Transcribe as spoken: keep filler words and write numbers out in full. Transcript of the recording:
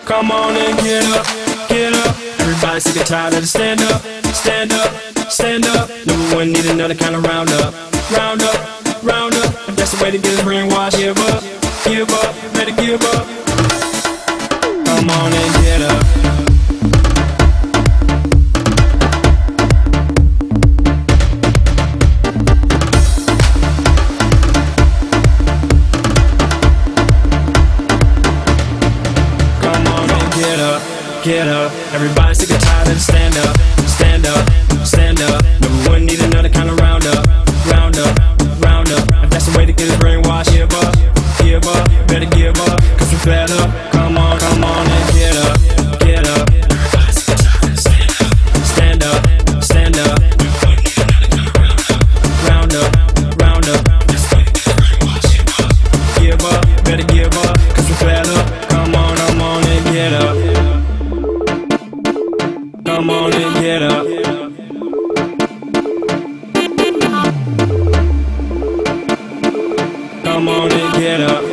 Come on and get up, get up. Everybody's sick and tired of the stand up, stand up, stand up. Number one, need another kind of round up, round up, round up. If that's the way to get us brainwashed, give up, give up, better give up. Come on and get up. Get up, get up. Everybody's sick and tired of the stand up, stand up, stand up. Number one, need another kind of round up, round up, round up. If that's the way to get us brainwashed, give up, give up, better give up, cause we're fed up. Come on, come on and get up, get up. Everybody's sick and tired of the stand up, stand up, stand up. Round up, round up. That's the way to get us brainwashed, give up, give up, better give up, cause we're fed up. Come on, come on and get up. Come on and get up. Come on and get up.